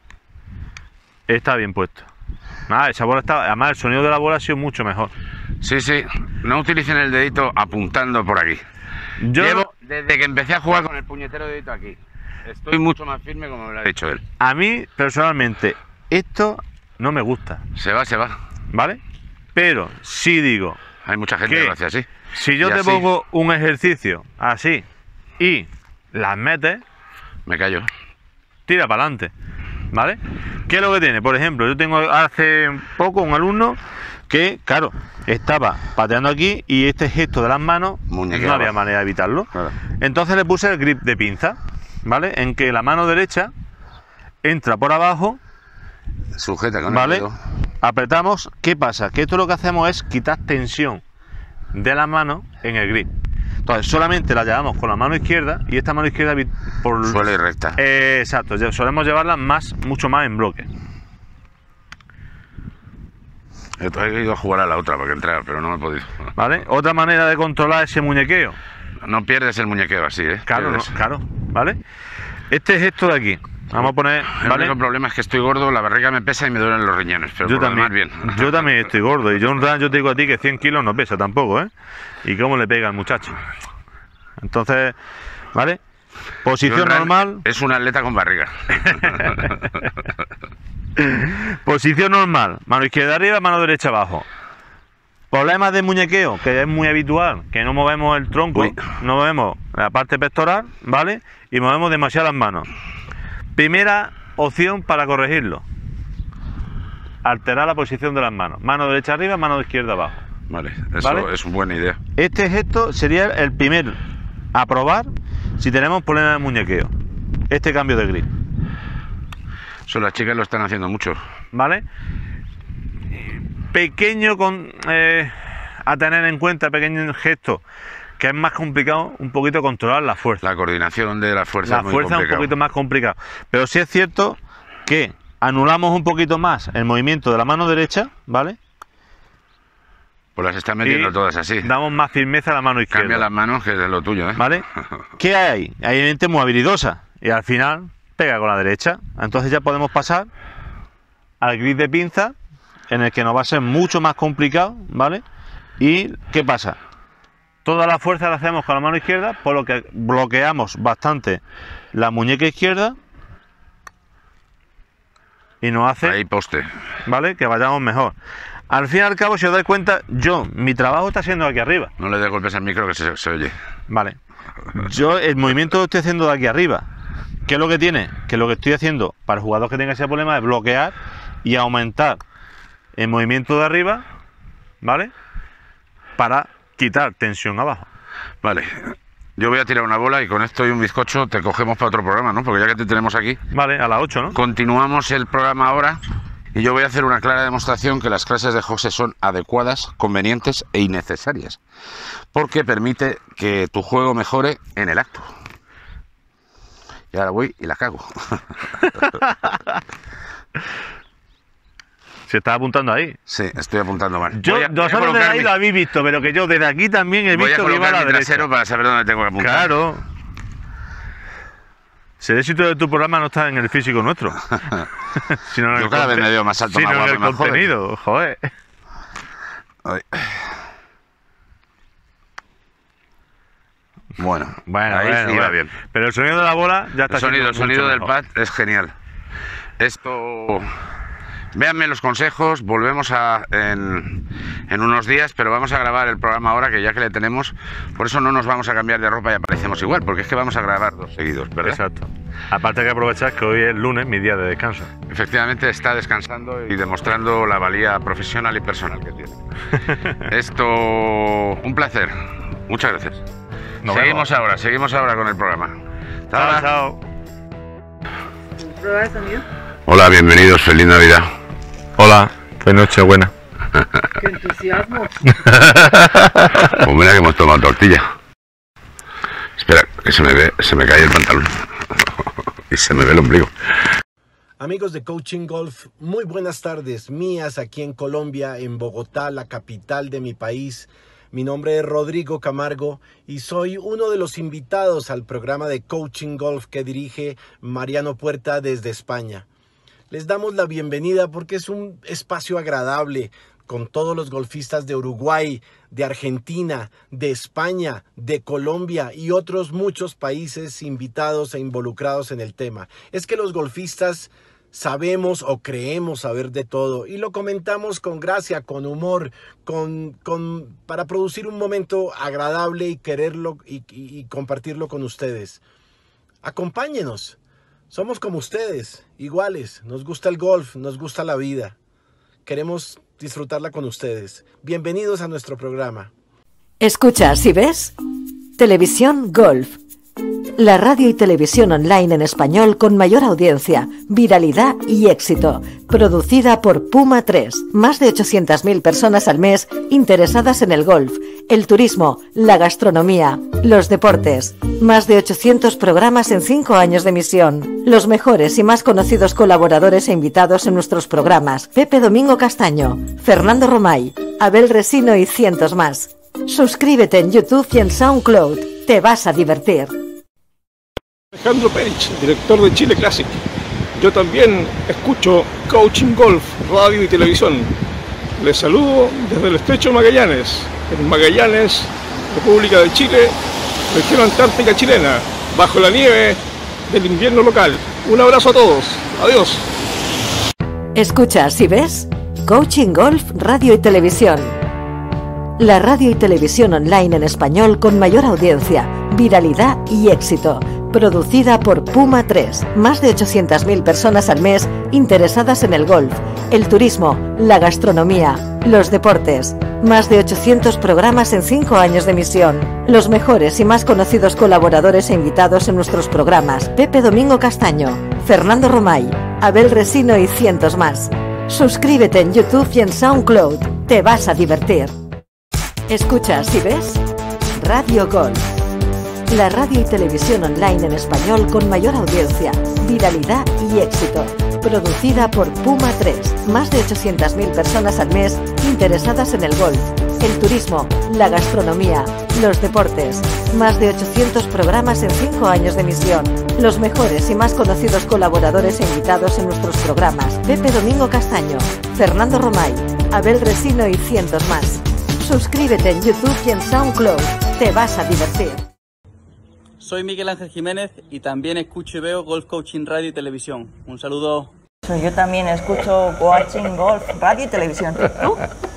está bien puesto. Nada, esa bola está, además el sonido de la bola ha sido mucho mejor. Sí, sí, no utilicen el dedito apuntando por aquí. Llevo desde que empecé a jugar con el puñetero dedito aquí. Estoy mucho más firme, como me lo ha dicho él. A mí, personalmente, esto no me gusta. Se va, ¿vale? Pero sí digo... Hay mucha gente que lo hace así. Si yo te pongo un ejercicio así y las metes... Me callo. Tira para adelante, ¿vale? ¿Qué es lo que tiene? Por ejemplo, yo tengo hace poco un alumno que, claro, estaba pateando aquí y este gesto de las manos no había manera de evitarlo. Claro. Entonces le puse el grip de pinza, ¿vale? En que la mano derecha entra por abajo, sujeta con ¿vale? el dedo. Apretamos. ¿Qué pasa? Que esto lo que hacemos es quitar tensión de la mano en el grip. Entonces solamente la llevamos con la mano izquierda y esta mano izquierda suele ir recta. Exacto, solemos llevarla mucho más en bloque. He ido a jugar a la otra para que entrara, pero no me he podido. ¿Vale? Otra manera de controlar ese muñequeo. No pierdes el muñequeo así, ¿eh? Claro, no, Pierdes. claro, ¿vale? Este es esto de aquí. Vamos a poner, El ¿vale? único problema es que estoy gordo, la barriga me pesa y me duelen los riñones, pero Yo por lo también, demás bien. yo también estoy gordo y yo te digo a ti que 100 kilos no pesa tampoco, ¿eh? ¿Y cómo le pega al muchacho? Entonces, ¿vale? Posición John Ram normal. Es un atleta con barriga. Posición normal. Mano izquierda arriba, mano derecha abajo. Problemas de muñequeo, que es muy habitual, que no movemos el tronco, Uy. no movemos la parte pectoral, ¿vale? Y movemos demasiado las manos. Primera opción para corregirlo. Alterar la posición de las manos. Mano derecha arriba, mano izquierda abajo. Vale, eso ¿Vale? es una buena idea. Este gesto sería el primer a probar si tenemos problemas de muñequeo. Este cambio de grip, Eso las chicas lo están haciendo mucho. ¿vale? Pequeño a tener en cuenta, pequeño gesto, que es más complicado un poquito controlar la fuerza. La coordinación de la fuerza La es muy fuerza es un complicado. poquito más complicado. Pero sí es cierto que anulamos un poquito más el movimiento de la mano derecha, ¿vale? Pues las están metiendo Y todas así. damos más firmeza a la mano izquierda. Cambia las manos, que es lo tuyo, ¿eh? ¿Vale? ¿Qué hay? Hay gente muy habilidosa y al final pega con la derecha. Entonces ya podemos pasar al grip de pinza, en el que nos va a ser mucho más complicado, ¿vale? ¿Y qué pasa? Toda la fuerza la hacemos con la mano izquierda, por lo que bloqueamos bastante la muñeca izquierda y nos hace, Ahí poste. ¿vale? Que vayamos mejor. Al fin y al cabo, si os dais cuenta, mi trabajo está siendo aquí arriba. No le des golpes al micro que se oye. Vale. Yo el movimiento lo estoy haciendo de aquí arriba. ¿Qué es lo que tiene? Que lo que estoy haciendo para el jugador que tenga ese problema es bloquear y aumentar el movimiento de arriba, ¿vale? Para quitar tensión abajo. Vale. Yo voy a tirar una bola y con esto y un bizcocho te cogemos para otro programa, ¿no? Porque ya que te tenemos aquí, Vale, a las 8, ¿no? continuamos el programa ahora y yo voy a hacer una clara demostración que las clases de José son adecuadas, convenientes e innecesarias. Porque permite que tu juego mejore en el acto. Y ahora voy y la cago. Se está apuntando ahí. Sí, estoy apuntando mal. Yo, Voy a vosotros colocar desde ahí mi- lo habéis visto, pero que yo desde aquí también he voy a visto que iba a colocar la mi derecha. trasero para saber dónde tengo que apuntar. Claro. Si el éxito de tu programa no está en el físico nuestro, sino en Yo el cada vez me veo más alto, sino más en guapo el y más joven. contenido, joder. Ay. Bueno, Bueno, ahí bueno, sí va bueno. bien. Pero el sonido de la bola ya está El sonido mucho del mejor. pad es genial. Esto... Véanme los consejos, volvemos en unos días, pero vamos a grabar el programa ahora, que ya que le tenemos, por eso no nos vamos a cambiar de ropa y aparecemos igual, porque es que vamos a grabar 2 seguidos, ¿verdad? Exacto. Aparte hay que aprovechar que hoy es lunes, mi día de descanso. Efectivamente está descansando y demostrando la valía profesional y personal que tiene. Esto, un placer. Muchas gracias. Nos Seguimos ahora con el programa. Hasta Chao, ahora. chao. ¿Prueba de sonido? Hola, bienvenidos, feliz Navidad. Hola, feliz Nochebuena. ¡Qué entusiasmo! Pues mira que hemos tomado tortilla. Espera, que se me cae el pantalón. Y se me ve el ombligo. Amigos de Coaching Golf, muy buenas tardes mías aquí en Colombia, en Bogotá, la capital de mi país. Mi nombre es Rodrigo Camargo y soy uno de los invitados al programa de Coaching Golf que dirige Mariano Puerta desde España. Les damos la bienvenida porque es un espacio agradable con todos los golfistas de Uruguay, de Argentina, de España, de Colombia y otros muchos países invitados e involucrados en el tema. Es que los golfistas sabemos o creemos saber de todo y lo comentamos con gracia, con humor, para producir un momento agradable y quererlo y compartirlo con ustedes. Acompáñenos. Somos como ustedes, iguales. Nos gusta el golf, nos gusta la vida. Queremos disfrutarla con ustedes. Bienvenidos a nuestro programa. Escuchas y ves Televisión Golf. La radio y televisión online en español con mayor audiencia, viralidad y éxito. Producida por Puma 3. Más de 800.000 personas al mes interesadas en el golf, el turismo, la gastronomía, los deportes. Más de 800 programas en 5 años de emisión. Los mejores y más conocidos colaboradores e invitados en nuestros programas. Pepe Domingo Castaño, Fernando Romay, Abel Resino y cientos más. Suscríbete en YouTube y en SoundCloud. Te vas a divertir. Alejandro Perich, director de Chile Classic. Yo también escucho Coaching Golf, radio y televisión. Les saludo desde el Estrecho Magallanes, en Magallanes, República de Chile, región antártica chilena, bajo la nieve del invierno local. Un abrazo a todos. Adiós. ¿Escuchas y ves? Coaching Golf, radio y televisión. La radio y televisión online en español con mayor audiencia, viralidad y éxito. Producida por Puma 3. Más de 800.000 personas al mes interesadas en el golf, el turismo, la gastronomía, los deportes. Más de 800 programas en 5 años de emisión. Los mejores y más conocidos colaboradores e invitados en nuestros programas. Pepe Domingo Castaño, Fernando Romay, Abel Resino y cientos más. Suscríbete en YouTube y en SoundCloud. Te vas a divertir. ¿Escuchas y ves? Radio Golf. La radio y televisión online en español con mayor audiencia, viralidad y éxito. Producida por Puma 3. Más de 800.000 personas al mes interesadas en el golf, el turismo, la gastronomía, los deportes. Más de 800 programas en 5 años de emisión. Los mejores y más conocidos colaboradores e invitados en nuestros programas. Pepe Domingo Castaño, Fernando Romay, Abel Resino y cientos más. Suscríbete en YouTube y en SoundCloud. Te vas a divertir. Soy Miguel Ángel Jiménez y también escucho y veo Golf Coaching Radio y Televisión. Un saludo. Yo también escucho Coaching Golf Radio y Televisión. ¿Tú?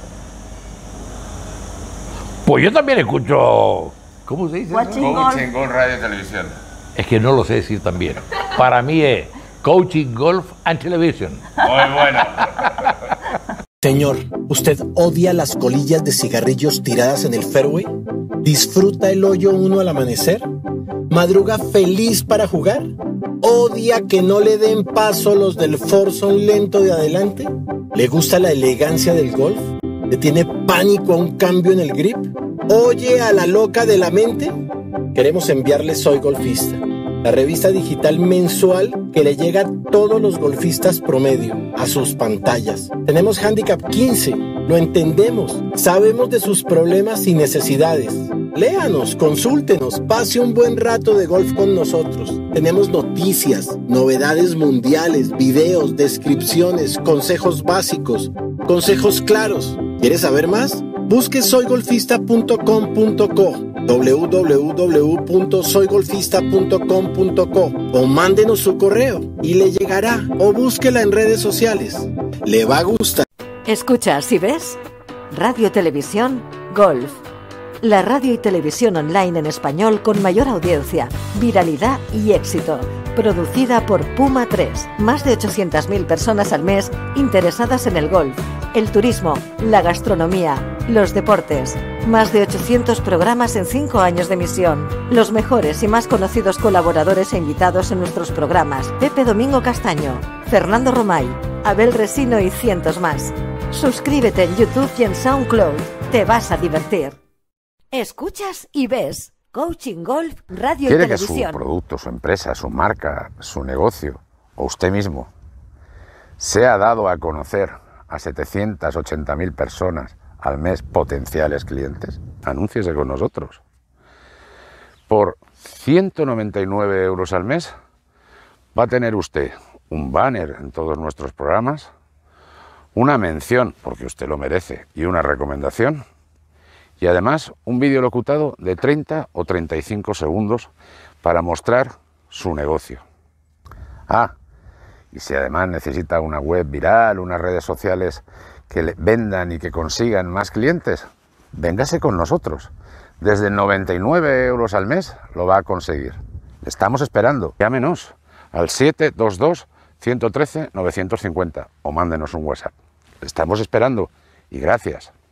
Pues yo también escucho... ¿Cómo se dice? Coaching Golf Radio y Televisión. Es que no lo sé decir también. Para mí es Coaching Golf and Television. Muy bueno. Señor, ¿usted odia las colillas de cigarrillos tiradas en el fairway? ¿Disfruta el hoyo 1 al amanecer? ¿Madruga feliz para jugar? ¿Odia que no le den paso los del foursome lento de adelante? ¿Le gusta la elegancia del golf? ¿Le tiene pánico a un cambio en el grip? ¿Oye a la loca de la mente? Queremos enviarle Soy Golfista, la revista digital mensual que le llega a todos los golfistas promedio, a sus pantallas. Tenemos Handicap 15, lo entendemos, sabemos de sus problemas y necesidades. Léanos, consúltenos, pase un buen rato de golf con nosotros. Tenemos noticias, novedades mundiales, videos, descripciones, consejos básicos, consejos claros. ¿Quieres saber más? Busque soygolfista.com.co, www.soygolfista.com.co o mándenos su correo y le llegará, o búsquela en redes sociales. Le va a gustar. ¿Escuchas y ves? Radio Televisión Golf. La radio y televisión online en español con mayor audiencia, viralidad y éxito. Producida por Puma 3. Más de 800.000 personas al mes interesadas en el golf, el turismo, la gastronomía, los deportes. Más de 800 programas en 5 años de emisión. Los mejores y más conocidos colaboradores e invitados en nuestros programas. Pepe Domingo Castaño, Fernando Romay, Abel Resino y cientos más. Suscríbete en YouTube y en SoundCloud. Te vas a divertir. ¿Escuchas y ves? Coaching Golf, Radio y ¿Quiere que Televisión. su producto, su empresa, su marca, su negocio o usted mismo sea dado a conocer a 780.000 personas al mes potenciales clientes? Anúnciese con nosotros. Por 199 euros al mes va a tener usted un banner en todos nuestros programas, una mención, porque usted lo merece, y una recomendación. Y además un vídeo locutado de 30 o 35 segundos para mostrar su negocio. Y si además necesita una web viral, unas redes sociales que le vendan y que consigan más clientes, véngase con nosotros. Desde 99 euros al mes lo va a conseguir. Le estamos esperando. Llámenos al 722-113-950 o mándenos un WhatsApp. Le estamos esperando y gracias.